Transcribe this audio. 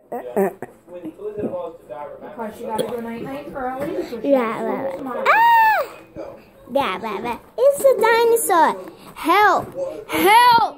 Because she got to go night-night early. It's a dinosaur. Help! Help!